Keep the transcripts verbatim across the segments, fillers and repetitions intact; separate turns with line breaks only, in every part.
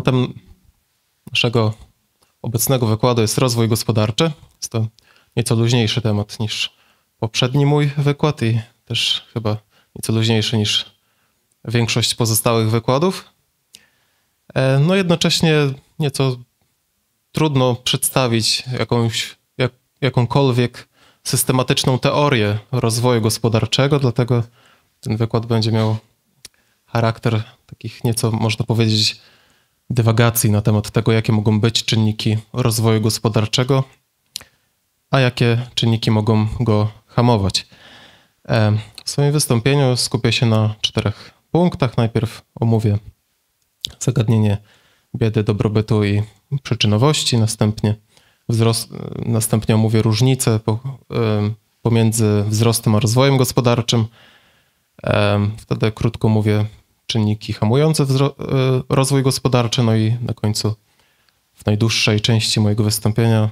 Tematem naszego obecnego wykładu jest rozwój gospodarczy. Jest to nieco luźniejszy temat niż poprzedni mój wykład i też chyba nieco luźniejszy niż większość pozostałych wykładów. No jednocześnie nieco trudno przedstawić jakąś, jak, jakąkolwiek systematyczną teorię rozwoju gospodarczego, dlatego ten wykład będzie miał charakter takich nieco, można powiedzieć, dywagacji na temat tego, jakie mogą być czynniki rozwoju gospodarczego, a jakie czynniki mogą go hamować. W swoim wystąpieniu skupię się na czterech punktach. Najpierw omówię zagadnienie biedy, dobrobytu i przyczynowości, następnie, wzrost, następnie omówię różnice po, pomiędzy wzrostem a rozwojem gospodarczym. Wtedy krótko mówię czynniki hamujące rozwój gospodarczy, no i na końcu w najdłuższej części mojego wystąpienia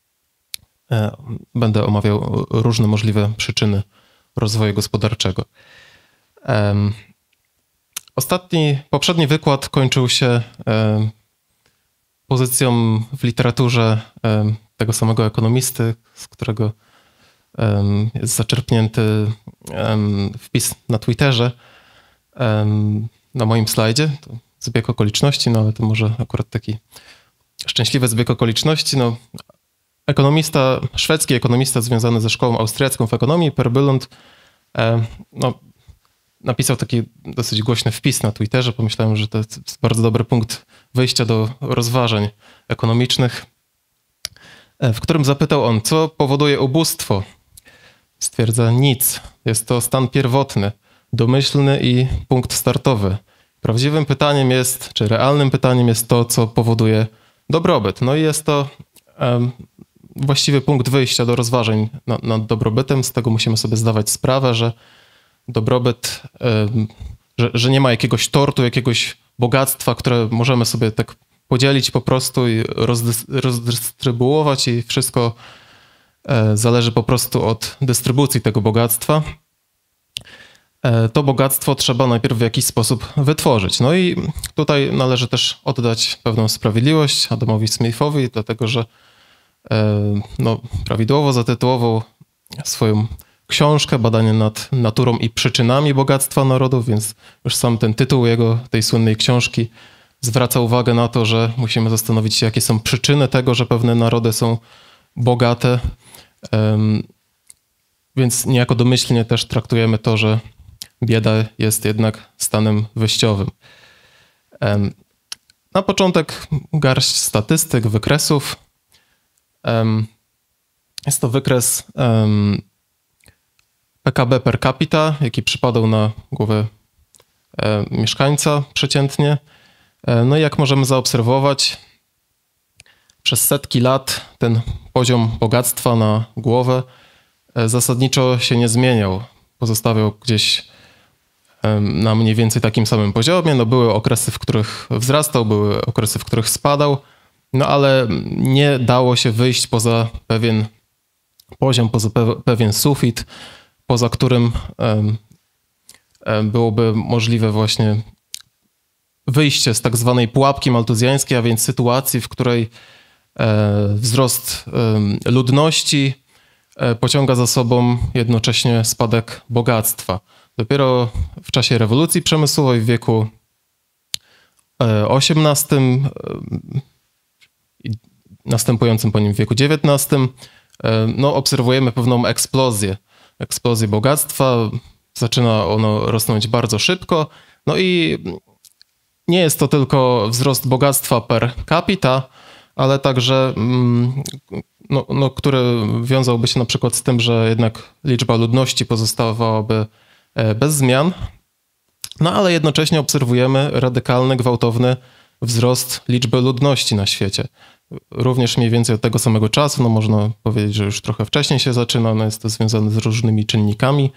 będę omawiał różne możliwe przyczyny rozwoju gospodarczego. Ostatni, poprzedni wykład kończył się pozycją w literaturze tego samego ekonomisty, z którego jest zaczerpnięty wpis na Twitterze, na moim slajdzie. To zbieg okoliczności, no ale to może akurat taki szczęśliwy zbieg okoliczności. No, ekonomista, szwedzki ekonomista związany ze szkołą austriacką w ekonomii, Per Bylund, no, napisał taki dosyć głośny wpis na Twitterze. Pomyślałem, że to jest bardzo dobry punkt wyjścia do rozważań ekonomicznych, w którym zapytał on, co powoduje ubóstwo. Stwierdza nic. Jest to stan pierwotny, domyślny i punkt startowy. Prawdziwym pytaniem jest, czy realnym pytaniem jest to, co powoduje dobrobyt. No i jest to um, właściwy punkt wyjścia do rozważań nad, nad dobrobytem. Z tego musimy sobie zdawać sprawę, że dobrobyt, um, że, że nie ma jakiegoś tortu, jakiegoś bogactwa, które możemy sobie tak podzielić po prostu i rozdys rozdystrybuować i wszystko e, zależy po prostu od dystrybucji tego bogactwa. To bogactwo trzeba najpierw w jakiś sposób wytworzyć. No i tutaj należy też oddać pewną sprawiedliwość Adamowi Smithowi, dlatego że no, prawidłowo zatytułował swoją książkę Badanie nad naturą i przyczynami bogactwa narodów, więc już sam ten tytuł jego, tej słynnej książki zwraca uwagę na to, że musimy zastanowić się, jakie są przyczyny tego, że pewne narody są bogate. Więc niejako domyślnie też traktujemy to, że bieda jest jednak stanem wyjściowym. Na początek garść statystyk, wykresów. Jest to wykres P K B per capita, jaki przypadał na głowę mieszkańca przeciętnie. No i jak możemy zaobserwować, przez setki lat ten poziom bogactwa na głowę zasadniczo się nie zmieniał. Pozostawiał gdzieś na mniej więcej takim samym poziomie. No były okresy, w których wzrastał, były okresy, w których spadał, no ale nie dało się wyjść poza pewien poziom, poza pewien sufit, poza którym byłoby możliwe właśnie wyjście z tak zwanej pułapki maltuzjańskiej, a więc sytuacji, w której wzrost ludności pociąga za sobą jednocześnie spadek bogactwa. Dopiero w czasie rewolucji przemysłowej w wieku osiemnastym i następującym po nim w wieku dziewiętnastym no, obserwujemy pewną eksplozję. Eksplozję bogactwa. Zaczyna ono rosnąć bardzo szybko. No i nie jest to tylko wzrost bogactwa per capita, ale także no, no, który wiązałby się na przykład z tym, że jednak liczba ludności pozostawałaby bez zmian, no ale jednocześnie obserwujemy radykalny, gwałtowny wzrost liczby ludności na świecie. Również mniej więcej od tego samego czasu, no można powiedzieć, że już trochę wcześniej się zaczyna, no jest to związane z różnymi czynnikami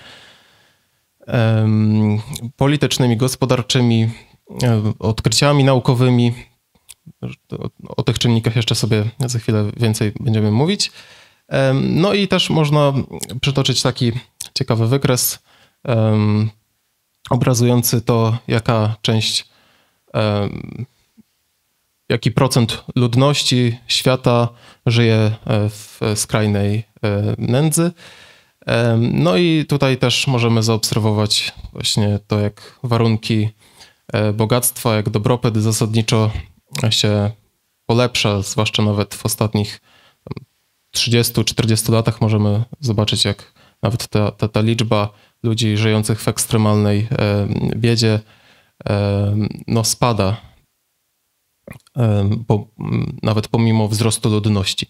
um, politycznymi, gospodarczymi, um, odkryciami naukowymi. O, o tych czynnikach jeszcze sobie za chwilę więcej będziemy mówić. Um, no i też można przytoczyć taki ciekawy wykres um, obrazujący to, jaka część um, jaki procent ludności świata żyje w skrajnej nędzy. No i tutaj też możemy zaobserwować właśnie to, jak warunki bogactwa, jak dobrobyt zasadniczo się polepsza, zwłaszcza nawet w ostatnich trzydziestu czterdziestu latach możemy zobaczyć, jak nawet ta, ta, ta liczba ludzi żyjących w ekstremalnej biedzie no spada, bo nawet pomimo wzrostu ludności.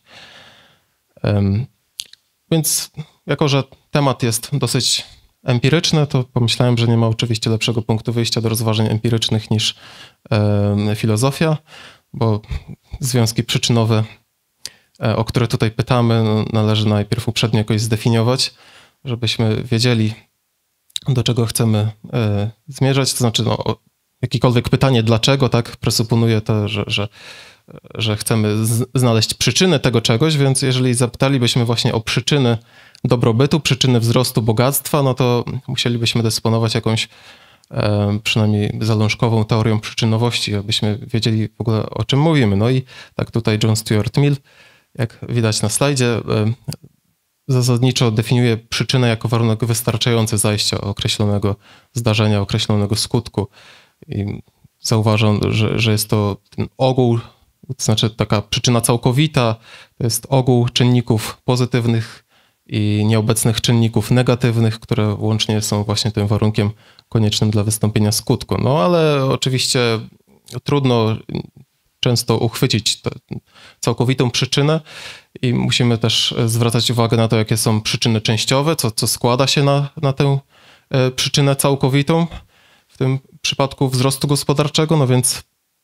Więc jako, że temat jest dosyć empiryczny, to pomyślałem, że nie ma oczywiście lepszego punktu wyjścia do rozważań empirycznych niż filozofia, bo związki przyczynowe, o które tutaj pytamy, no, należy najpierw uprzednio jakoś zdefiniować, żebyśmy wiedzieli, do czego chcemy zmierzać. To znaczy, no, jakiekolwiek pytanie dlaczego, tak, presuponuje to, że, że, że chcemy z, znaleźć przyczynę tego czegoś, więc jeżeli zapytalibyśmy właśnie o przyczyny dobrobytu, przyczyny wzrostu bogactwa, no to musielibyśmy dysponować jakąś e, przynajmniej zalążkową teorią przyczynowości, abyśmy wiedzieli w ogóle, o czym mówimy. No i tak tutaj John Stuart Mill, jak widać na slajdzie, e, zasadniczo definiuje przyczynę jako warunek wystarczający zajścia określonego zdarzenia, określonego skutku. I zauważam, że, że jest to ten ogół, to znaczy taka przyczyna całkowita, to jest ogół czynników pozytywnych i nieobecnych czynników negatywnych, które łącznie są właśnie tym warunkiem koniecznym dla wystąpienia skutku. No ale oczywiście trudno często uchwycić tę całkowitą przyczynę i musimy też zwracać uwagę na to, jakie są przyczyny częściowe, co, co składa się na, na tę przyczynę całkowitą, w tym przypadku wzrostu gospodarczego, no więc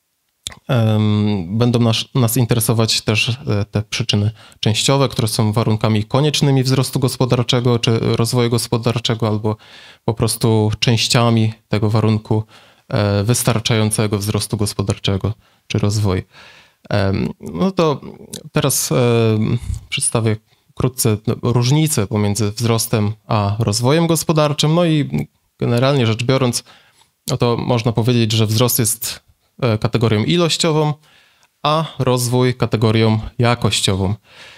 um, będą nas, nas interesować też te przyczyny częściowe, które są warunkami koniecznymi wzrostu gospodarczego czy rozwoju gospodarczego, albo po prostu częściami tego warunku e, wystarczającego wzrostu gospodarczego czy rozwoju. E, no to teraz e, przedstawię wkrótce różnicę pomiędzy wzrostem a rozwojem gospodarczym. No i generalnie rzecz biorąc, no to można powiedzieć, że wzrost jest kategorią ilościową, a rozwój kategorią jakościową.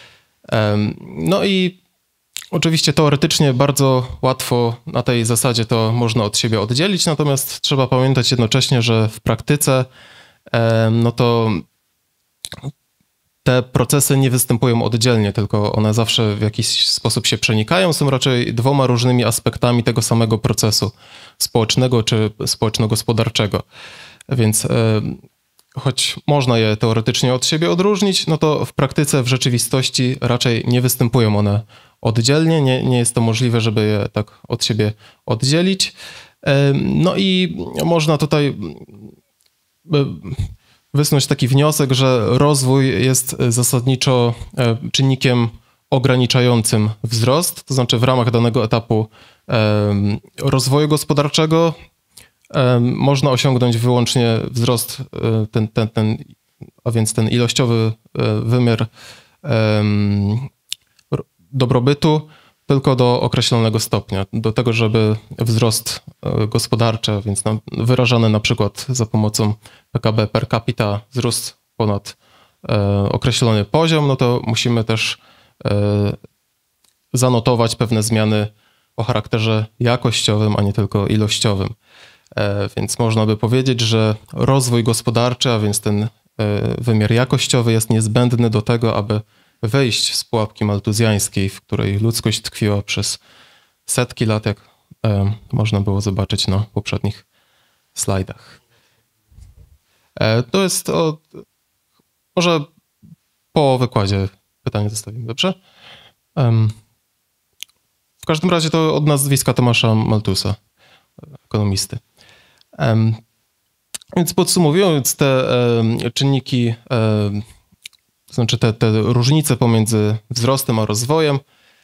No i oczywiście teoretycznie bardzo łatwo na tej zasadzie to można od siebie oddzielić, natomiast trzeba pamiętać jednocześnie, że w praktyce no to te procesy nie występują oddzielnie, tylko one zawsze w jakiś sposób się przenikają, są raczej dwoma różnymi aspektami tego samego procesu społecznego czy społeczno-gospodarczego. Więc choć można je teoretycznie od siebie odróżnić, no to w praktyce, w rzeczywistości raczej nie występują one oddzielnie, nie, nie jest to możliwe, żeby je tak od siebie oddzielić. No i można tutaj wysnuć taki wniosek, że rozwój jest zasadniczo czynnikiem ograniczającym wzrost, to znaczy w ramach danego etapu rozwoju gospodarczego można osiągnąć wyłącznie wzrost, ten, ten, ten, a więc ten ilościowy wymiar dobrobytu tylko do określonego stopnia. Do tego, żeby wzrost gospodarczy, więc wyrażany na przykład za pomocą P K B per capita wzrósł ponad określony poziom, no to musimy też zanotować pewne zmiany o charakterze jakościowym, a nie tylko ilościowym. Więc można by powiedzieć, że rozwój gospodarczy, a więc ten wymiar jakościowy jest niezbędny do tego, aby wyjść z pułapki maltuzjańskiej, w której ludzkość tkwiła przez setki lat, jak można było zobaczyć na poprzednich slajdach. To jest o, może po wykładzie pytanie zostawimy, dobrze? W każdym razie to od nazwiska Tomasza Malthusa, ekonomisty. Więc podsumowując te czynniki, to znaczy te, te różnice pomiędzy wzrostem a rozwojem,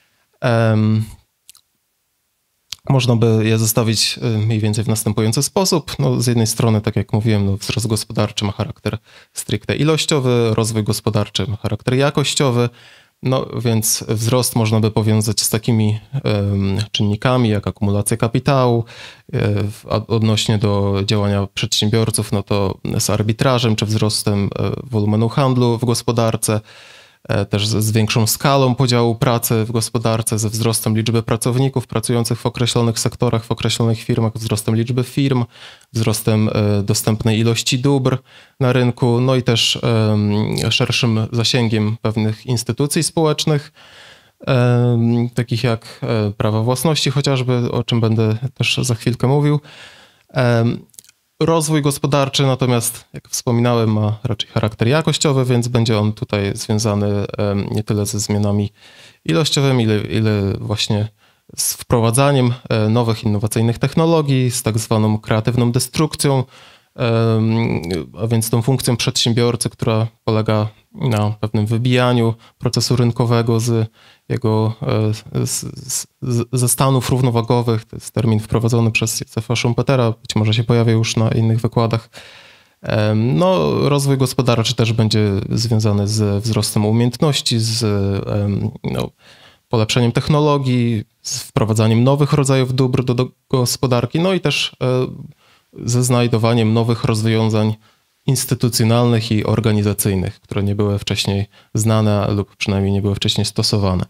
można by je zestawić mniej więcej w następujący sposób. No, z jednej strony, tak jak mówiłem, no, wzrost gospodarczy ma charakter stricte ilościowy, rozwój gospodarczy ma charakter jakościowy. No więc wzrost można by powiązać z takimi um, czynnikami jak akumulacja kapitału, um, odnośnie do działania przedsiębiorców, no to z arbitrażem czy wzrostem um, wolumenu handlu w gospodarce, też z większą skalą podziału pracy w gospodarce, ze wzrostem liczby pracowników pracujących w określonych sektorach, w określonych firmach, wzrostem liczby firm, wzrostem dostępnej ilości dóbr na rynku, no i też szerszym zasięgiem pewnych instytucji społecznych, takich jak prawa własności chociażby, o czym będę też za chwilkę mówił. Rozwój gospodarczy natomiast, jak wspominałem, ma raczej charakter jakościowy, więc będzie on tutaj związany nie tyle ze zmianami ilościowymi, ile, ile właśnie z wprowadzaniem nowych, innowacyjnych technologii, z tak zwaną kreatywną destrukcją, a więc tą funkcją przedsiębiorcy, która polega na pewnym wybijaniu procesu rynkowego z jego z, z, ze stanów równowagowych. To jest termin wprowadzony przez Józefa Schumpetera, być może się pojawia już na innych wykładach. No, rozwój gospodarczy też będzie związany z wzrostem umiejętności, z no, polepszeniem technologii, z wprowadzaniem nowych rodzajów dóbr do, do gospodarki, no i też ze znajdowaniem nowych rozwiązań instytucjonalnych i organizacyjnych, które nie były wcześniej znane lub przynajmniej nie były wcześniej stosowane.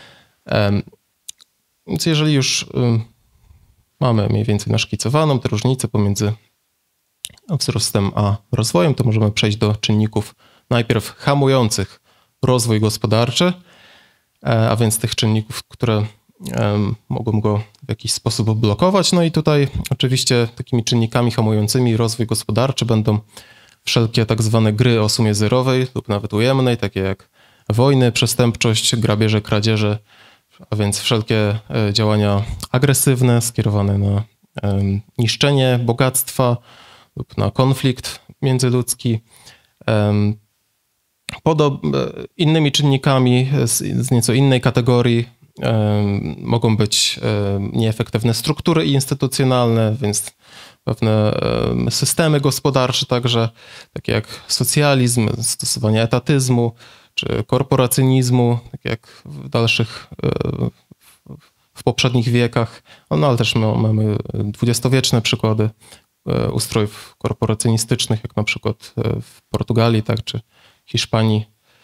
Więc jeżeli już mamy mniej więcej naszkicowaną tę różnicę pomiędzy wzrostem a rozwojem, to możemy przejść do czynników najpierw hamujących rozwój gospodarczy, a więc tych czynników, które mogą go w jakiś sposób blokować. No i tutaj oczywiście takimi czynnikami hamującymi rozwój gospodarczy będą wszelkie tak zwane gry o sumie zerowej lub nawet ujemnej, takie jak wojny, przestępczość, grabieże, kradzieże, a więc wszelkie działania agresywne skierowane na niszczenie bogactwa lub na konflikt międzyludzki. Podob innymi czynnikami z, z nieco innej kategorii mogą być nieefektywne struktury instytucjonalne, więc pewne systemy gospodarcze także, takie jak socjalizm, stosowanie etatyzmu czy korporacjonizmu, tak jak w dalszych, w poprzednich wiekach, no ale też mamy dwudziestowieczne przykłady ustrojów korporacjonistycznych, jak na przykład w Portugalii, tak, czy Hiszpanii.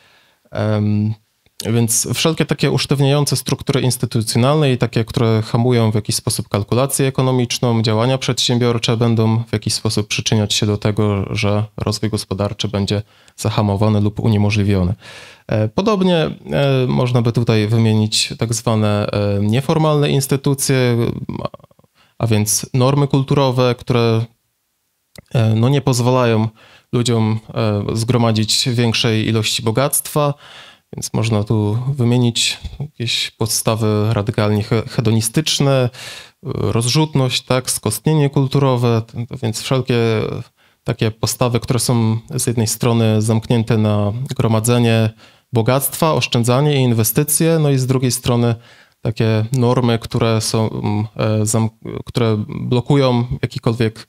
Więc wszelkie takie usztywniające struktury instytucjonalne i takie, które hamują w jakiś sposób kalkulację ekonomiczną, działania przedsiębiorcze, będą w jakiś sposób przyczyniać się do tego, że rozwój gospodarczy będzie zahamowany lub uniemożliwiony. Podobnie można by tutaj wymienić tak zwane nieformalne instytucje, a więc normy kulturowe, które no nie pozwalają ludziom zgromadzić większej ilości bogactwa, więc można tu wymienić jakieś podstawy radykalnie hedonistyczne, rozrzutność, tak, skostnienie kulturowe, więc wszelkie takie postawy, które są z jednej strony zamknięte na gromadzenie bogactwa, oszczędzanie i inwestycje, no i z drugiej strony takie normy, które są, które blokują jakikolwiek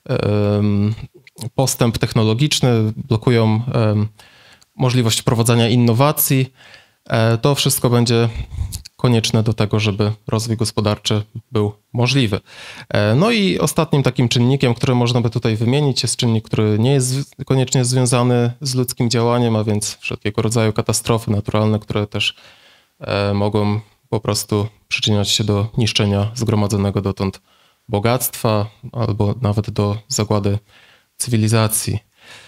postęp technologiczny, blokują możliwość wprowadzania innowacji. To wszystko będzie konieczne do tego, żeby rozwój gospodarczy był możliwy. No i ostatnim takim czynnikiem, który można by tutaj wymienić, jest czynnik, który nie jest koniecznie związany z ludzkim działaniem, a więc wszelkiego rodzaju katastrofy naturalne, które też mogą po prostu przyczyniać się do niszczenia zgromadzonego dotąd bogactwa albo nawet do zagłady cywilizacji.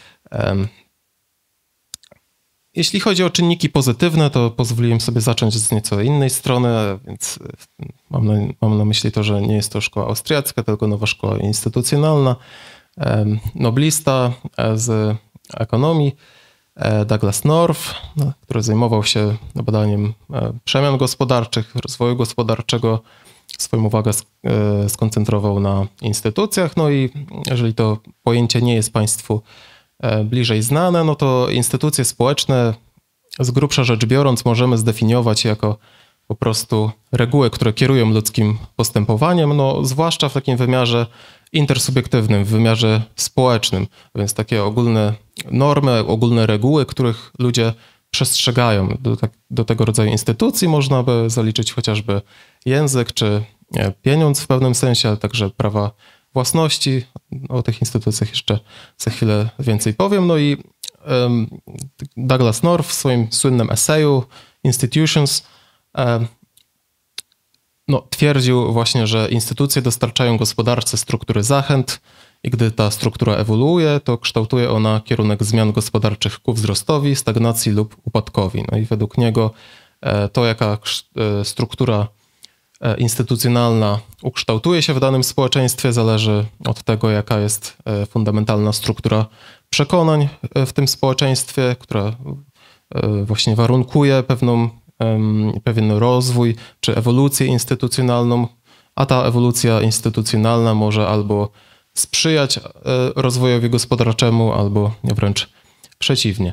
Jeśli chodzi o czynniki pozytywne, to pozwoliłem sobie zacząć z nieco innej strony, więc mam na, mam na myśli to, że nie jest to szkoła austriacka, tylko nowa szkoła instytucjonalna. Noblista z ekonomii Douglas North, który zajmował się badaniem przemian gospodarczych, rozwoju gospodarczego, swoją uwagę skoncentrował na instytucjach. No i jeżeli to pojęcie nie jest Państwu bliżej znane, no to instytucje społeczne z grubsza rzecz biorąc możemy zdefiniować jako po prostu reguły, które kierują ludzkim postępowaniem, no zwłaszcza w takim wymiarze intersubiektywnym, w wymiarze społecznym, więc takie ogólne normy, ogólne reguły, których ludzie przestrzegają. Do, tak, do tego rodzaju instytucji można by zaliczyć chociażby język czy pieniądz w pewnym sensie, ale także prawa własności. O tych instytucjach jeszcze za chwilę więcej powiem. No i um, Douglas North w swoim słynnym eseju Institutions um, no, twierdził właśnie, że instytucje dostarczają gospodarce struktury zachęt i gdy ta struktura ewoluuje, to kształtuje ona kierunek zmian gospodarczych ku wzrostowi, stagnacji lub upadkowi. No i według niego to, jaka struktura instytucjonalna ukształtuje się w danym społeczeństwie, zależy od tego, jaka jest fundamentalna struktura przekonań w tym społeczeństwie, która właśnie warunkuje pewną, pewien rozwój czy ewolucję instytucjonalną, a ta ewolucja instytucjonalna może albo sprzyjać rozwojowi gospodarczemu, albo wręcz przeciwnie.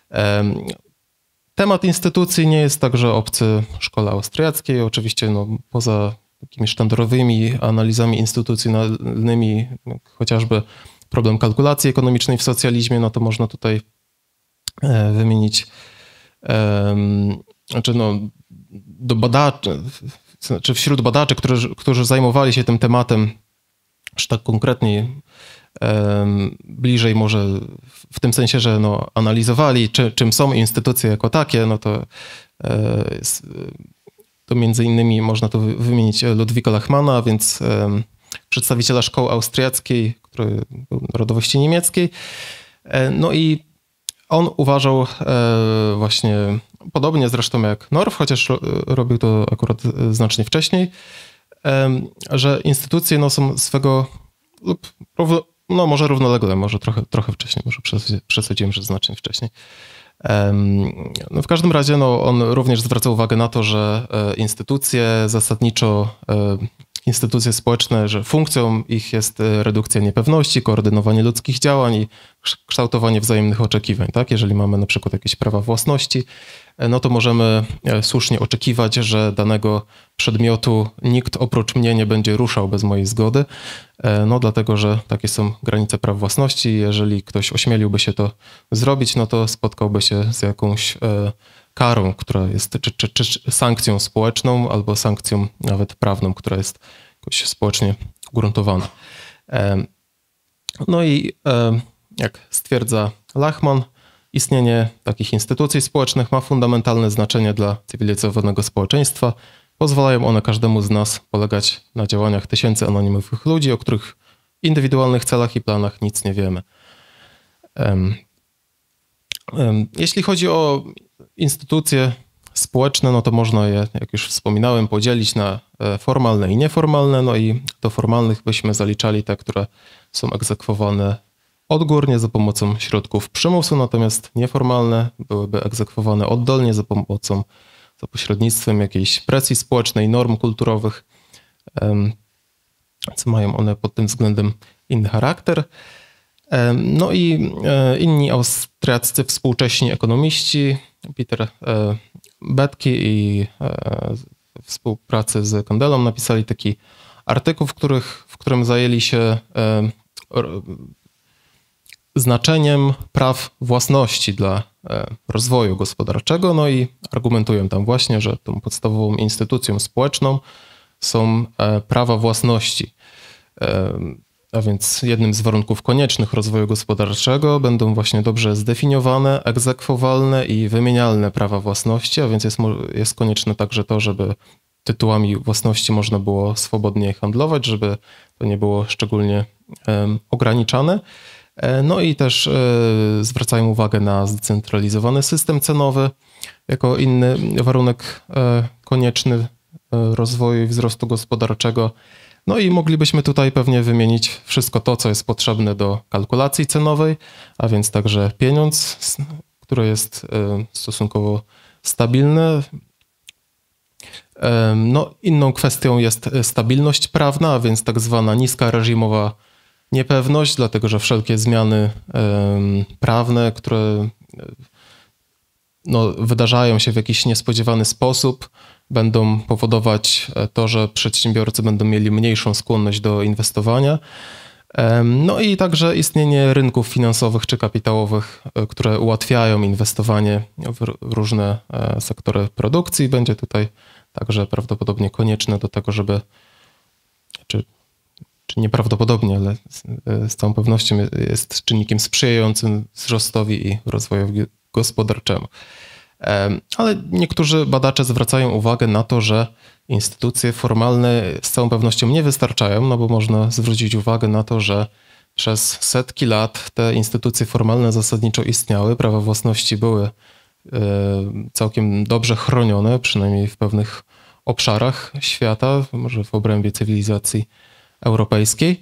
Temat instytucji nie jest także obcy szkole austriackiej. Oczywiście no, poza takimi sztandarowymi analizami instytucjonalnymi, chociażby problem kalkulacji ekonomicznej w socjalizmie, no to można tutaj wymienić, znaczy no, do badaczy, znaczy wśród badaczy, którzy, którzy zajmowali się tym tematem już tak konkretnie, bliżej może w tym sensie, że no, analizowali, czy, czym są instytucje jako takie, no to, jest, to między innymi można tu wymienić Ludwika Lachmana, więc przedstawiciela szkoły austriackiej, który był narodowości niemieckiej. No i on uważał właśnie, podobnie zresztą jak North, chociaż robił to akurat znacznie wcześniej, że instytucje no, są swego lub no może równolegle, może trochę, trochę wcześniej, może przesadziłem, że znacznie wcześniej. No w każdym razie no, on również zwraca uwagę na to, że instytucje zasadniczo, instytucje społeczne, że funkcją ich jest redukcja niepewności, koordynowanie ludzkich działań i kształtowanie wzajemnych oczekiwań. Tak? Jeżeli mamy na przykład jakieś prawa własności, no to możemy słusznie oczekiwać, że danego przedmiotu nikt oprócz mnie nie będzie ruszał bez mojej zgody, no dlatego, że takie są granice praw własności. Jeżeli ktoś ośmieliłby się to zrobić, no to spotkałby się z jakąś karą, która jest czy, czy, czy sankcją społeczną albo sankcją nawet prawną, która jest jakoś społecznie ugruntowana. No i jak stwierdza Lachman, istnienie takich instytucji społecznych ma fundamentalne znaczenie dla cywilizowanego społeczeństwa. Pozwalają one każdemu z nas polegać na działaniach tysięcy anonimowych ludzi, o których indywidualnych celach i planach nic nie wiemy. Jeśli chodzi o instytucje społeczne, no to można je, jak już wspominałem, podzielić na formalne i nieformalne. No i do formalnych byśmy zaliczali te, które są egzekwowane odgórnie za pomocą środków przymusu, natomiast nieformalne byłyby egzekwowane oddolnie za pomocą, za pośrednictwem jakiejś presji społecznej, norm kulturowych, co mają one pod tym względem inny charakter. No i inni austriaccy współcześni ekonomiści, Peter Boettke i w współpracy z Kandelą napisali taki artykuł, w, których, w którym zajęli się znaczeniem praw własności dla rozwoju gospodarczego, no i argumentują tam właśnie, że tą podstawową instytucją społeczną są prawa własności. A więc jednym z warunków koniecznych rozwoju gospodarczego będą właśnie dobrze zdefiniowane, egzekwowalne i wymienialne prawa własności, a więc jest, jest konieczne także to, żeby tytułami własności można było swobodnie handlować, żeby to nie było szczególnie um, ograniczane. No i też y, zwracają uwagę na zdecentralizowany system cenowy jako inny warunek y, konieczny y, rozwoju i wzrostu gospodarczego. No i moglibyśmy tutaj pewnie wymienić wszystko to, co jest potrzebne do kalkulacji cenowej, a więc także pieniądz, który jest y, stosunkowo stabilny. Y, no, inną kwestią jest stabilność prawna, a więc tak zwana niska reżimowa niepewność, dlatego że wszelkie zmiany y, prawne, które no, wydarzają się w jakiś niespodziewany sposób, będą powodować to, że przedsiębiorcy będą mieli mniejszą skłonność do inwestowania. No i także istnienie rynków finansowych czy kapitałowych, które ułatwiają inwestowanie w różne sektory produkcji, będzie tutaj także prawdopodobnie konieczne do tego, żeby, czy, czy nieprawdopodobnie, ale z, z całą pewnością jest czynnikiem sprzyjającym wzrostowi i rozwojowi gospodarczemu. Ale niektórzy badacze zwracają uwagę na to, że instytucje formalne z całą pewnością nie wystarczają, no bo można zwrócić uwagę na to, że przez setki lat te instytucje formalne zasadniczo istniały, prawa własności były całkiem dobrze chronione, przynajmniej w pewnych obszarach świata, może w obrębie cywilizacji europejskiej.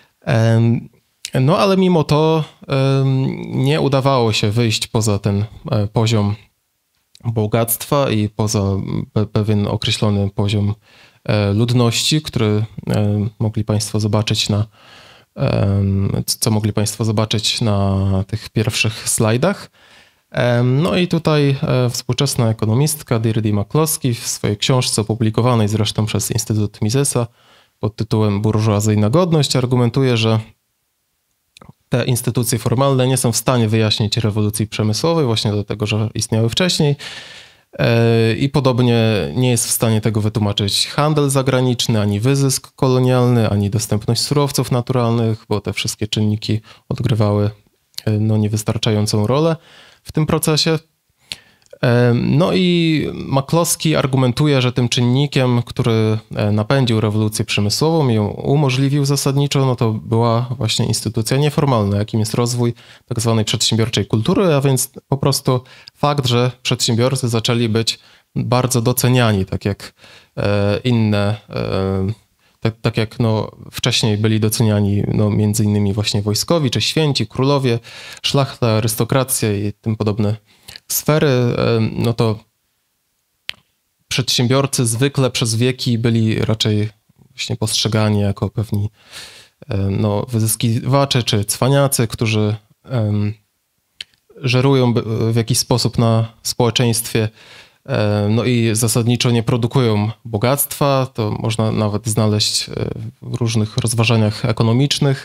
No ale mimo to nie udawało się wyjść poza ten poziom bogactwa i poza pewien określony poziom ludności, który mogli Państwo zobaczyć na, co mogli Państwo zobaczyć na tych pierwszych slajdach. No i tutaj współczesna ekonomistka Deirdre McCloskey w swojej książce opublikowanej zresztą przez Instytut Misesa pod tytułem Burżuazyjna godność argumentuje, że te instytucje formalne nie są w stanie wyjaśnić rewolucji przemysłowej, właśnie dlatego, że istniały wcześniej. I podobnie nie jest w stanie tego wytłumaczyć handel zagraniczny, ani wyzysk kolonialny, ani dostępność surowców naturalnych, bo te wszystkie czynniki odgrywały no, niewystarczającą rolę w tym procesie. No i McCloskey argumentuje, że tym czynnikiem, który napędził rewolucję przemysłową i ją umożliwił zasadniczo, no to była właśnie instytucja nieformalna, jakim jest rozwój tak zwanej przedsiębiorczej kultury, a więc po prostu fakt, że przedsiębiorcy zaczęli być bardzo doceniani, tak jak inne, tak, tak jak no wcześniej byli doceniani no między innymi właśnie wojskowi, czy święci, królowie, szlachta, arystokracja i tym podobne sfery, no to przedsiębiorcy zwykle przez wieki byli raczej właśnie postrzegani jako pewni no, wyzyskiwacze czy cwaniacy, którzy um, żerują w jakiś sposób na społeczeństwie, no i zasadniczo nie produkują bogactwa. To można nawet znaleźć w różnych rozważaniach ekonomicznych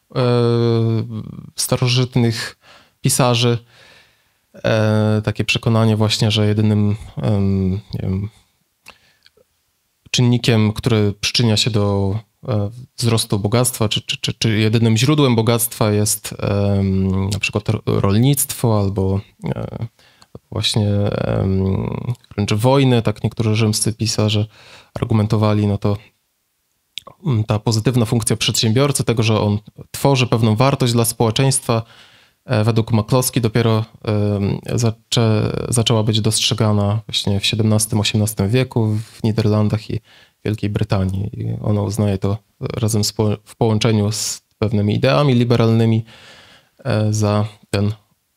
starożytnych pisarzy. Takie przekonanie właśnie, że jedynym nie wiem, czynnikiem, który przyczynia się do wzrostu bogactwa, czy, czy, czy jedynym źródłem bogactwa jest na przykład rolnictwo albo właśnie wręcz wojny, tak niektórzy rzymscy pisarze argumentowali, no to ta pozytywna funkcja przedsiębiorcy, tego, że on tworzy pewną wartość dla społeczeństwa, według McCloskey dopiero zaczę, zaczęła być dostrzegana właśnie w siedemnastym osiemnastym wieku w Niderlandach i Wielkiej Brytanii. I ona uznaje to razem z, w połączeniu z pewnymi ideami liberalnymi za ten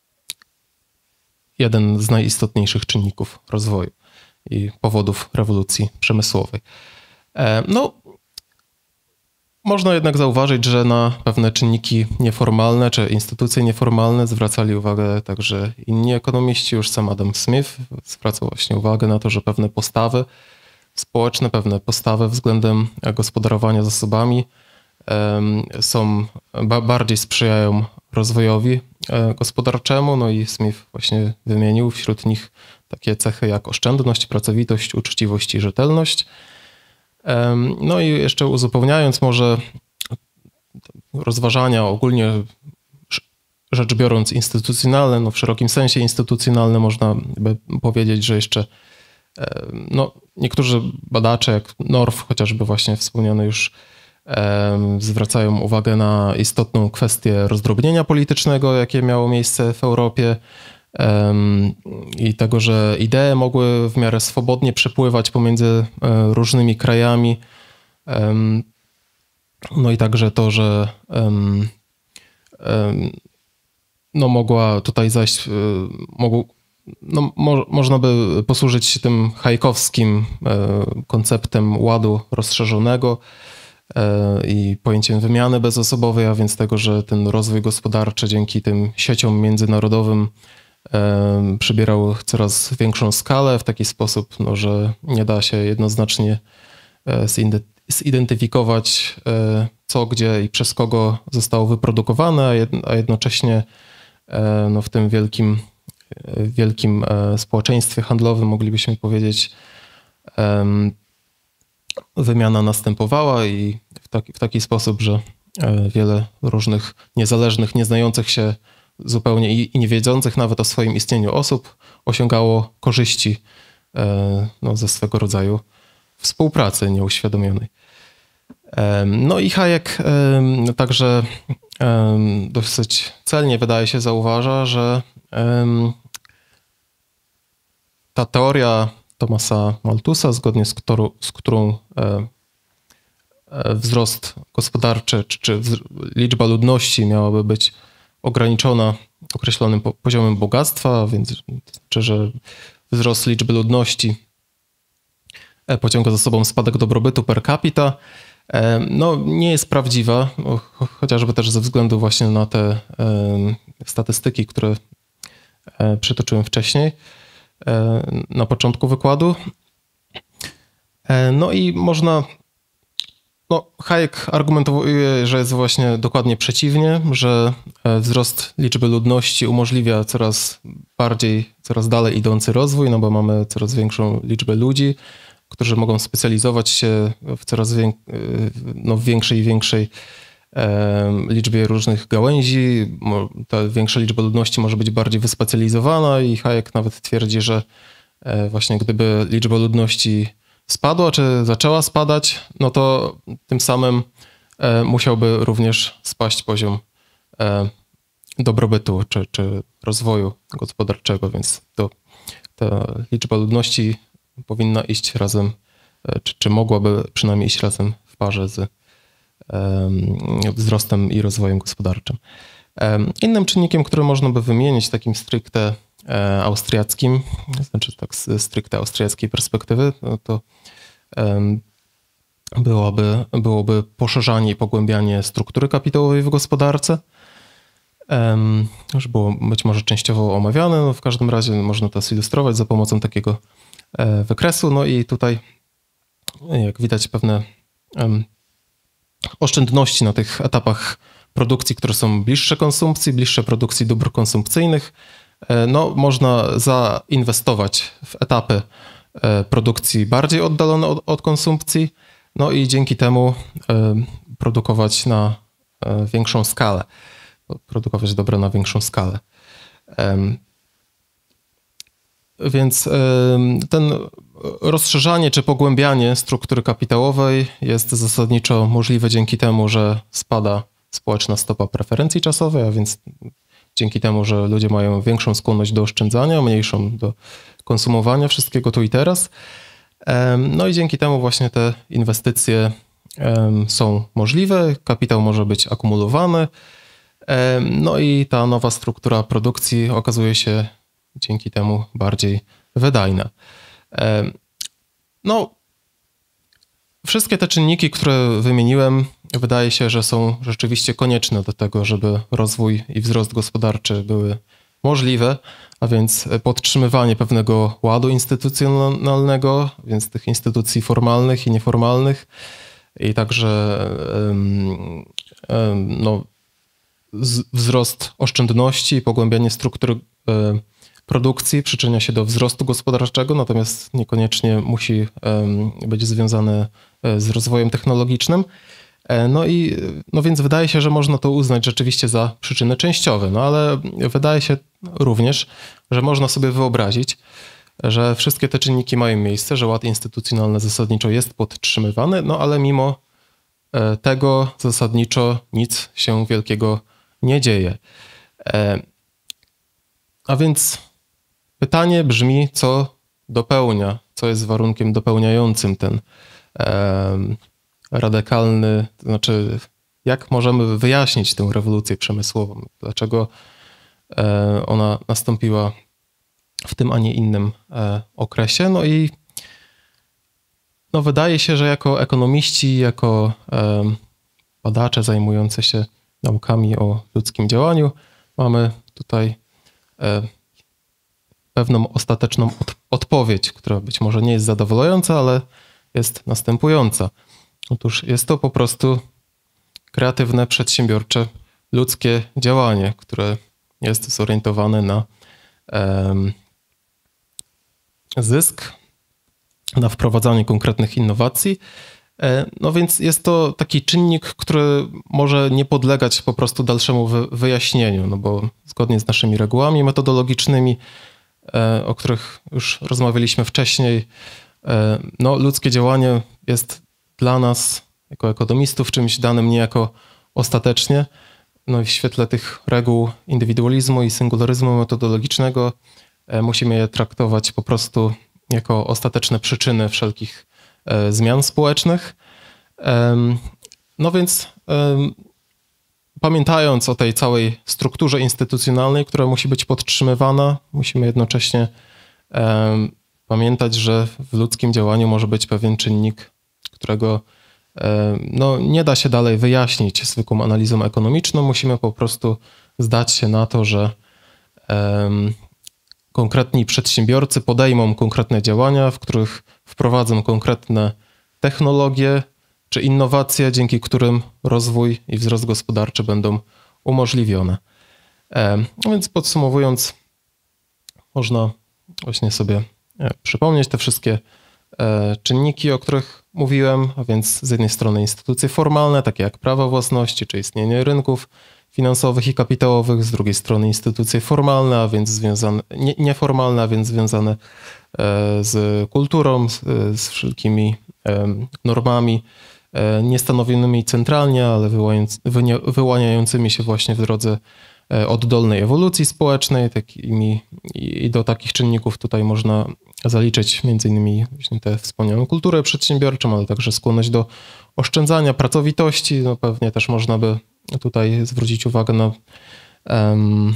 jeden z najistotniejszych czynników rozwoju i powodów rewolucji przemysłowej. No, można jednak zauważyć, że na pewne czynniki nieformalne czy instytucje nieformalne zwracali uwagę także inni ekonomiści. Już sam Adam Smith zwracał właśnie uwagę na to, że pewne postawy społeczne, pewne postawy względem gospodarowania zasobami są, bardziej sprzyjają rozwojowi gospodarczemu. No i Smith właśnie wymienił wśród nich takie cechy jak oszczędność, pracowitość, uczciwość i rzetelność. No i jeszcze uzupełniając może rozważania ogólnie rzecz biorąc instytucjonalne, no w szerokim sensie instytucjonalne, można by powiedzieć, że jeszcze no, niektórzy badacze jak North, chociażby właśnie wspomniany już, zwracają uwagę na istotną kwestię rozdrobnienia politycznego, jakie miało miejsce w Europie i tego, że idee mogły w miarę swobodnie przepływać pomiędzy różnymi krajami. No i także to, że no mogła tutaj zaś, mogło, no mo, można by posłużyć się tym hajkowskim konceptem ładu rozszerzonego i pojęciem wymiany bezosobowej, a więc tego, że ten rozwój gospodarczy dzięki tym sieciom międzynarodowym przybierał coraz większą skalę w taki sposób, no, że nie da się jednoznacznie zidentyfikować, co, gdzie i przez kogo zostało wyprodukowane, a jednocześnie no, w tym wielkim, wielkim społeczeństwie handlowym, moglibyśmy powiedzieć, wymiana następowała i w taki, w taki sposób, że wiele różnych niezależnych, nieznających się zupełnie i nie wiedzących nawet o swoim istnieniu osób osiągało korzyści no, ze swego rodzaju współpracy nieuświadomionej. No i Hayek także dosyć celnie, wydaje się, zauważa, że ta teoria Thomasa Malthusa, zgodnie z którą, z którą wzrost gospodarczy czy, czy liczba ludności miałaby być ograniczona określonym poziomem bogactwa, więc to znaczy, że wzrost liczby ludności pociąga za sobą spadek dobrobytu per capita, no nie jest prawdziwa, chociażby też ze względu właśnie na te statystyki, które przytoczyłem wcześniej na początku wykładu. No i można, no Hayek argumentuje, że jest właśnie dokładnie przeciwnie, że wzrost liczby ludności umożliwia coraz bardziej, coraz dalej idący rozwój, no bo mamy coraz większą liczbę ludzi, którzy mogą specjalizować się w coraz wiek, no, w większej i większej liczbie różnych gałęzi. Ta większa liczba ludności może być bardziej wyspecjalizowana i Hayek nawet twierdzi, że właśnie gdyby liczba ludności spadła, czy zaczęła spadać, no to tym samym musiałby również spaść poziom dobrobytu czy, czy rozwoju gospodarczego, więc to ta liczba ludności powinna iść razem, czy, czy mogłaby przynajmniej iść razem w parze z wzrostem i rozwojem gospodarczym. Innym czynnikiem, który można by wymienić, takim stricte austriackim, znaczy tak z stricte austriackiej perspektywy, no to byłoby, byłoby poszerzanie i pogłębianie struktury kapitałowej w gospodarce. Już było być może częściowo omawiane, no w każdym razie można to zilustrować za pomocą takiego wykresu. No i tutaj, jak widać, pewne oszczędności na tych etapach produkcji, które są bliższe konsumpcji, bliższe produkcji dóbr konsumpcyjnych, no można zainwestować w etapy produkcji bardziej oddalone od, od konsumpcji, no i dzięki temu produkować na większą skalę, produkować dobra na większą skalę. Więc ten rozszerzanie czy pogłębianie struktury kapitałowej jest zasadniczo możliwe dzięki temu, że spada społeczna stopa preferencji czasowej, a więc dzięki temu, że ludzie mają większą skłonność do oszczędzania, mniejszą do konsumowania wszystkiego tu i teraz. No i dzięki temu właśnie te inwestycje są możliwe, kapitał może być akumulowany, no i ta nowa struktura produkcji okazuje się dzięki temu bardziej wydajna. No, wszystkie te czynniki, które wymieniłem, wydaje się, że są rzeczywiście konieczne do tego, żeby rozwój i wzrost gospodarczy były możliwe, a więc podtrzymywanie pewnego ładu instytucjonalnego, więc tych instytucji formalnych i nieformalnych, i także no, wzrost oszczędności, pogłębianie struktury produkcji przyczynia się do wzrostu gospodarczego, natomiast niekoniecznie musi być związane z rozwojem technologicznym. No i no więc wydaje się, że można to uznać rzeczywiście za przyczyny częściowe, no ale wydaje się również, że można sobie wyobrazić, że wszystkie te czynniki mają miejsce, że ład instytucjonalny zasadniczo jest podtrzymywany, no ale mimo tego zasadniczo nic się wielkiego nie dzieje. A więc pytanie brzmi, co dopełnia, co jest warunkiem dopełniającym ten radykalny, to znaczy jak możemy wyjaśnić tę rewolucję przemysłową, dlaczego ona nastąpiła w tym, a nie innym okresie. No i no wydaje się, że jako ekonomiści, jako badacze zajmujący się naukami o ludzkim działaniu, mamy tutaj pewną ostateczną odpowiedź, która być może nie jest zadowalająca, ale jest następująca. Otóż jest to po prostu kreatywne, przedsiębiorcze, ludzkie działanie, które jest zorientowane na um, zysk, na wprowadzanie konkretnych innowacji. No więc jest to taki czynnik, który może nie podlegać po prostu dalszemu wyjaśnieniu, no bo zgodnie z naszymi regułami metodologicznymi, o których już rozmawialiśmy wcześniej, no ludzkie działanie jest dla nas jako ekonomistów czymś danym niejako ostatecznie. No i w świetle tych reguł indywidualizmu i singularyzmu metodologicznego musimy je traktować po prostu jako ostateczne przyczyny wszelkich zmian społecznych. No więc pamiętając o tej całej strukturze instytucjonalnej, która musi być podtrzymywana, musimy jednocześnie pamiętać, że w ludzkim działaniu może być pewien czynnik, którego no, nie da się dalej wyjaśnić zwykłą analizą ekonomiczną. Musimy po prostu zdać się na to, że konkretni przedsiębiorcy podejmą konkretne działania, w których wprowadzą konkretne technologie czy innowacje, dzięki którym rozwój i wzrost gospodarczy będą umożliwione. No więc podsumowując, można właśnie sobie przypomnieć te wszystkie czynniki, o których mówiłem, a więc z jednej strony instytucje formalne, takie jak prawo własności czy istnienie rynków finansowych i kapitałowych, z drugiej strony instytucje formalne, a więc związane, nie, nieformalne, a więc związane z kulturą, z, z wszelkimi normami niestanowionymi centralnie, ale wyłaniającymi się właśnie w drodze oddolnej ewolucji społecznej. Takimi, i do takich czynników tutaj można zaliczyć między innymi właśnie tę wspomnianą kulturę przedsiębiorczą, ale także skłonność do oszczędzania, pracowitości. No pewnie też można by tutaj zwrócić uwagę na um,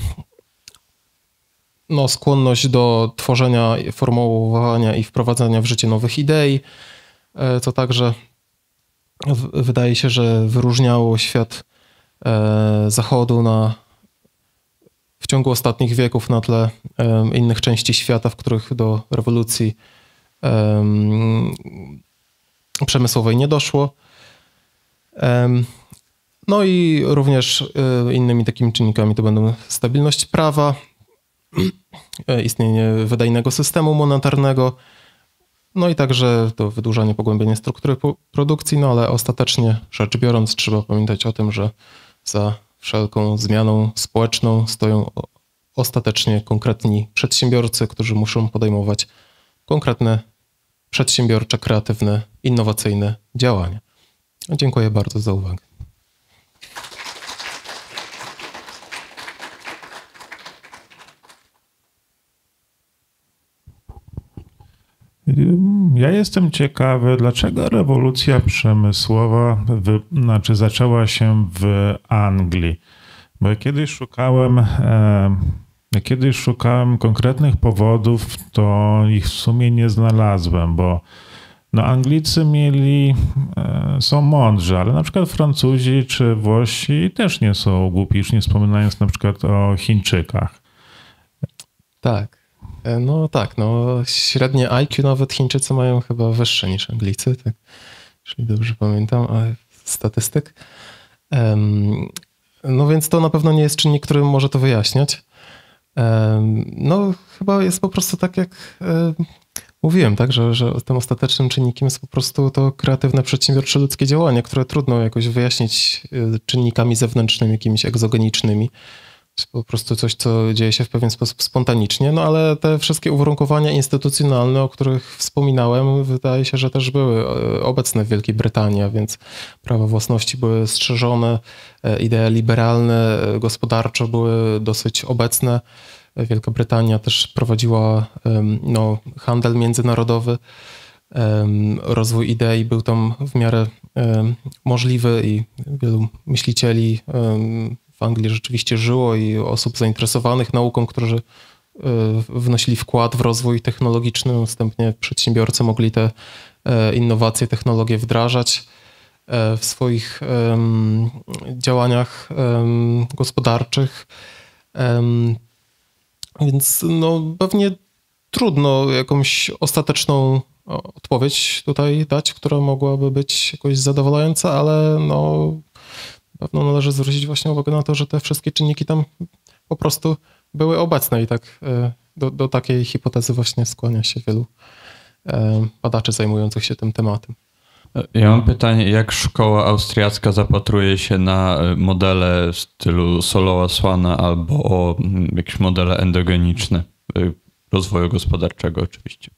no, skłonność do tworzenia, formułowania i wprowadzania w życie nowych idei, co także w, wydaje się, że wyróżniało świat e, Zachodu na, w ciągu ostatnich wieków na tle e, innych części świata, w których do rewolucji e, przemysłowej nie doszło. E, No i również innymi takimi czynnikami to będą stabilność prawa, istnienie wydajnego systemu monetarnego, no i także to wydłużanie, pogłębienie struktury produkcji, no ale ostatecznie rzecz biorąc trzeba pamiętać o tym, że za wszelką zmianą społeczną stoją ostatecznie konkretni przedsiębiorcy, którzy muszą podejmować konkretne przedsiębiorcze, kreatywne, innowacyjne działania. Dziękuję bardzo za uwagę.
Ja jestem ciekawy, dlaczego rewolucja przemysłowa wy, znaczy zaczęła się w Anglii. Bo ja kiedyś szukałem, e, ja kiedyś szukałem konkretnych powodów, to ich w sumie nie znalazłem, bo no Anglicy mieli, e, są mądrzy, ale na przykład Francuzi czy Włosi też nie są głupi, już nie wspominając na przykład o Chińczykach.
Tak. No tak, no średnie I Q nawet Chińczycy mają chyba wyższe niż Anglicy, tak, jeżeli dobrze pamiętam, statystyk. No więc to na pewno nie jest czynnik, który może to wyjaśniać. No chyba jest po prostu tak, jak mówiłem, tak, że, że tym ostatecznym czynnikiem jest po prostu to kreatywne, przedsiębiorcze ludzkie działanie, które trudno jakoś wyjaśnić czynnikami zewnętrznymi, jakimiś egzogenicznymi. Po prostu coś, co dzieje się w pewien sposób spontanicznie, no ale te wszystkie uwarunkowania instytucjonalne, o których wspominałem, wydaje się, że też były obecne w Wielkiej Brytanii, a więc prawa własności były strzeżone, idee liberalne, gospodarcze były dosyć obecne. Wielka Brytania też prowadziła no, handel międzynarodowy, rozwój idei był tam w miarę możliwy i wielu myślicieli w Anglii rzeczywiście żyło i osób zainteresowanych nauką, którzy wnosili wkład w rozwój technologiczny. Następnie przedsiębiorcy mogli te innowacje, technologie wdrażać w swoich działaniach gospodarczych. Więc no, pewnie trudno jakąś ostateczną odpowiedź tutaj dać, która mogłaby być jakoś zadowalająca, ale no, pewno należy zwrócić właśnie uwagę na to, że te wszystkie czynniki tam po prostu były obecne i tak do, do takiej hipotezy właśnie skłania się wielu badaczy zajmujących się tym tematem.
Ja mam pytanie, jak szkoła austriacka zapatruje się na modele w stylu Solowa Swana albo o jakieś modele endogeniczne rozwoju gospodarczego oczywiście?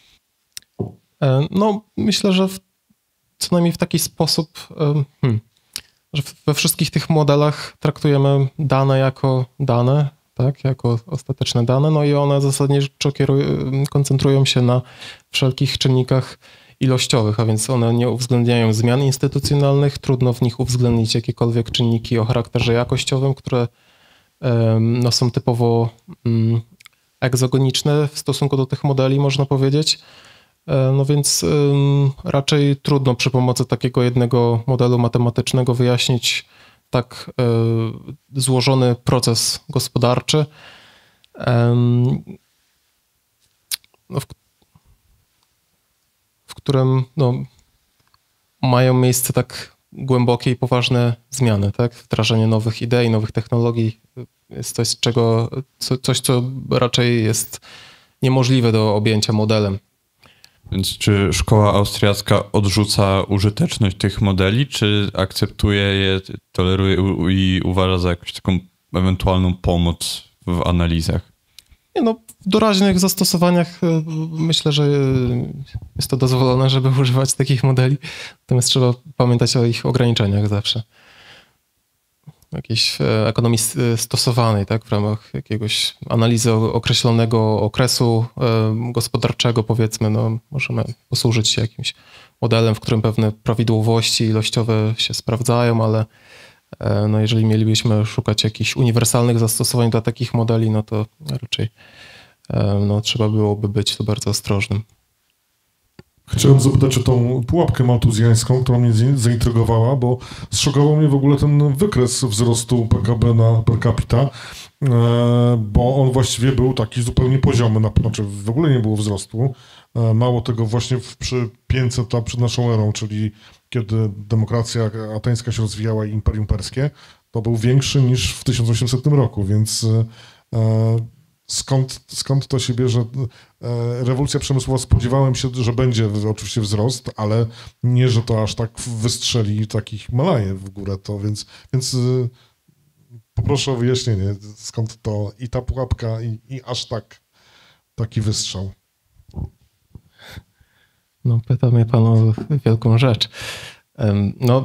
No myślę, że w, co najmniej w taki sposób, hmm, że we wszystkich tych modelach traktujemy dane jako dane, tak, jako ostateczne dane, no i one zasadniczo kierują, koncentrują się na wszelkich czynnikach ilościowych, a więc one nie uwzględniają zmian instytucjonalnych, trudno w nich uwzględnić jakiekolwiek czynniki o charakterze jakościowym, które no, są typowo egzogeniczne w stosunku do tych modeli, można powiedzieć. No więc raczej trudno przy pomocy takiego jednego modelu matematycznego wyjaśnić tak złożony proces gospodarczy, no, w, w którym no, mają miejsce tak głębokie i poważne zmiany, tak? Wdrażanie nowych idei, nowych technologii jest coś, czego, co, coś, co raczej jest niemożliwe do objęcia modelem.
Więc czy szkoła austriacka odrzuca użyteczność tych modeli, czy akceptuje je, toleruje i uważa za jakąś taką ewentualną pomoc w analizach?
Nie no, w doraźnych zastosowaniach myślę, że jest to dozwolone, żeby używać takich modeli, natomiast trzeba pamiętać o ich ograniczeniach zawsze. Jakiejś ekonomii stosowanej, tak, w ramach jakiegoś analizy określonego okresu gospodarczego, powiedzmy, no, możemy posłużyć się jakimś modelem, w którym pewne prawidłowości ilościowe się sprawdzają, ale no, jeżeli mielibyśmy szukać jakichś uniwersalnych zastosowań dla takich modeli, no to raczej no, trzeba byłoby być tu bardzo ostrożnym.
Chciałem zapytać o tą pułapkę maltuzjańską, która mnie zaintrygowała, bo zszokował mnie w ogóle ten wykres wzrostu P K B na per capita, bo on właściwie był taki zupełnie poziomy, znaczy w ogóle nie było wzrostu. Mało tego, właśnie przy pięćset lat przed naszą erą, czyli kiedy demokracja ateńska się rozwijała i Imperium Perskie, to był większy niż w tysiąc osiemsetnym roku, więc Skąd, skąd to się bierze? Rewolucja przemysłowa, spodziewałem się, że będzie oczywiście wzrost, ale nie, że to aż tak wystrzeli takich Himalaje w górę, to więc, więc poproszę o wyjaśnienie, skąd to i ta pułapka i, i aż tak taki wystrzał.
No pyta mnie pan o wielką rzecz. No,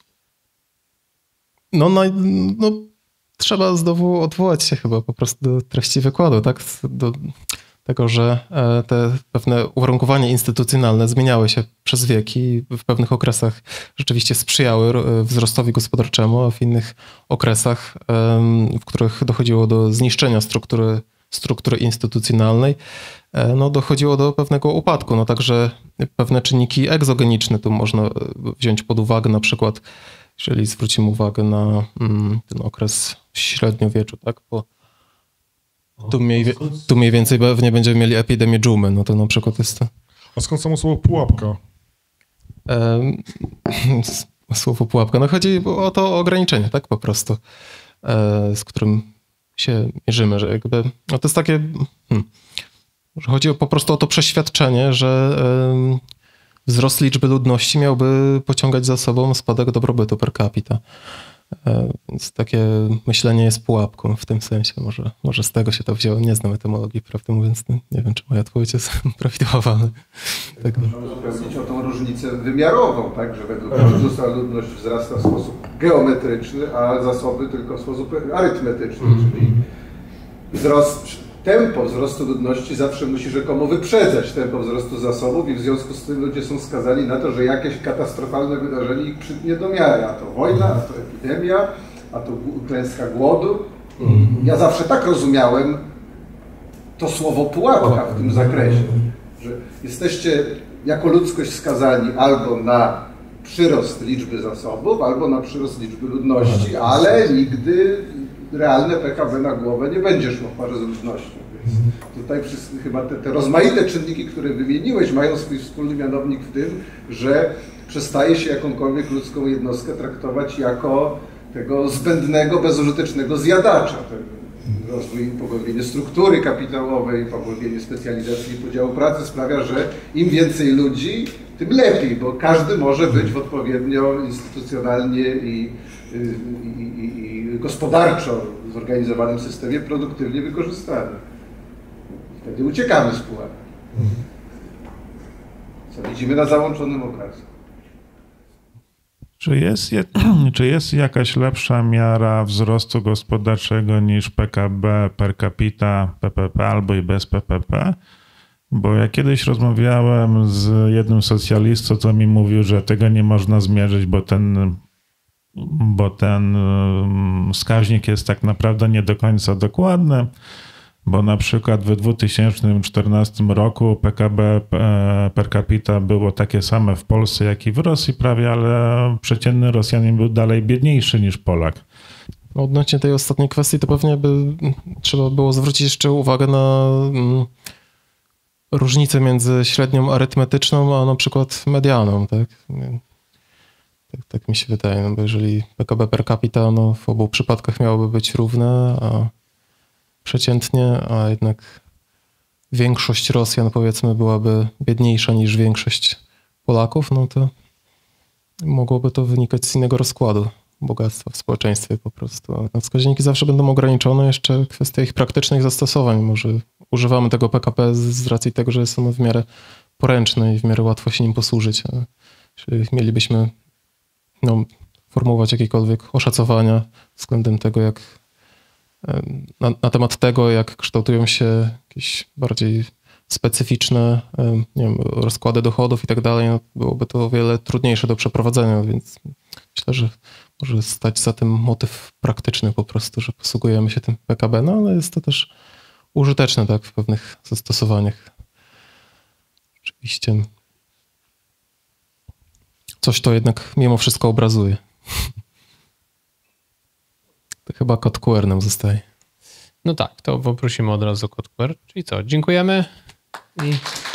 no, no, no trzeba znowu odwołać się chyba po prostu do treści wykładu, tak? Do tego, że te pewne uwarunkowania instytucjonalne zmieniały się przez wieki i w pewnych okresach rzeczywiście sprzyjały wzrostowi gospodarczemu, a w innych okresach, w których dochodziło do zniszczenia struktury, struktury instytucjonalnej, no dochodziło do pewnego upadku. No także pewne czynniki egzogeniczne tu można wziąć pod uwagę, na przykład jeżeli zwrócimy uwagę na ten okres średniowieczu, tak? Bo tu mniej, tu mniej więcej pewnie będziemy mieli epidemię dżumy, no to na przykład jest to...
A skąd samo słowo pułapka?
E, słowo pułapka, no chodzi o to ograniczenie, tak? Po prostu, e, z którym się mierzymy, że jakby, no to jest takie, hmm, że chodzi po prostu o to przeświadczenie, że e, wzrost liczby ludności miałby pociągać za sobą spadek dobrobytu per capita. Więc takie myślenie jest pułapką w tym sensie. Może, może z tego się to wzięło. Nie znam etymologii, prawdę mówiąc. Nie wiem, czy moja odpowiedź jest prawidłowa. Ale tak.
Można uzupełnić o tą różnicę wymiarową, tak? Że według Jezusa ludność wzrasta w sposób geometryczny, a zasoby tylko w sposób arytmetyczny. Mm. Czyli wzrost... Tempo wzrostu ludności zawsze musi rzekomo wyprzedzać tempo wzrostu zasobów i w związku z tym ludzie są skazani na to, że jakieś katastrofalne wydarzenie ich przytnie do miary. A to wojna, a to epidemia, a to klęska głodu. Ja zawsze tak rozumiałem to słowo pułapka w tym zakresie, że jesteście jako ludzkość skazani albo na przyrost liczby zasobów, albo na przyrost liczby ludności, ale nigdy realne P K B na głowę nie będzie szło w parze z ludnością. Więc tutaj wszyscy, chyba te, te rozmaite czynniki, które wymieniłeś, mają swój wspólny mianownik w tym, że przestaje się jakąkolwiek ludzką jednostkę traktować jako tego zbędnego, bezużytecznego zjadacza. Rozwój i pogłębienie struktury kapitałowej, pogłębienie specjalizacji i podziału pracy sprawia, że im więcej ludzi, tym lepiej, bo każdy może być w odpowiednio instytucjonalnie i, i, i, i gospodarczo zorganizowanym systemie produktywnie wykorzystany. Wtedy uciekamy z pułapki. Co widzimy na załączonym obrazie.
Czy jest, czy jest jakaś lepsza miara wzrostu gospodarczego niż P K B per capita, P P P albo i bez P P P? Bo ja kiedyś rozmawiałem z jednym socjalistą, co mi mówił, że tego nie można zmierzyć, bo ten, bo ten wskaźnik jest tak naprawdę nie do końca dokładny. Bo na przykład w dwa tysiące czternastym roku P K B per capita było takie same w Polsce, jak i w Rosji prawie, ale przeciętny Rosjanin był dalej biedniejszy niż Polak.
Odnośnie tej ostatniej kwestii, to pewnie by trzeba było zwrócić jeszcze uwagę na różnicę między średnią arytmetyczną, a na przykład medianą, tak? Tak, tak mi się wydaje, no bo jeżeli P K B per capita no, w obu przypadkach miałoby być równe, a przeciętnie, a jednak większość Rosjan, powiedzmy, byłaby biedniejsza niż większość Polaków, no to mogłoby to wynikać z innego rozkładu bogactwa w społeczeństwie po prostu. A wskaźniki zawsze będą ograniczone, jeszcze kwestia ich praktycznych zastosowań. Może używamy tego P K P z racji tego, że jest ono w miarę poręczne i w miarę łatwo się nim posłużyć. A jeżeli mielibyśmy no, formułować jakiekolwiek oszacowania względem tego, jak Na, na temat tego, jak kształtują się jakieś bardziej specyficzne nie wiem, rozkłady dochodów i tak dalej, no byłoby to o wiele trudniejsze do przeprowadzenia, więc myślę, że może stać za tym motyw praktyczny po prostu, że posługujemy się tym P K B, no ale jest to też użyteczne tak w pewnych zastosowaniach. Oczywiście coś to jednak mimo wszystko obrazuje. To chyba kod Q R nam zostaje.
No tak, to poprosimy od razu kod Q R. Czyli co, dziękujemy i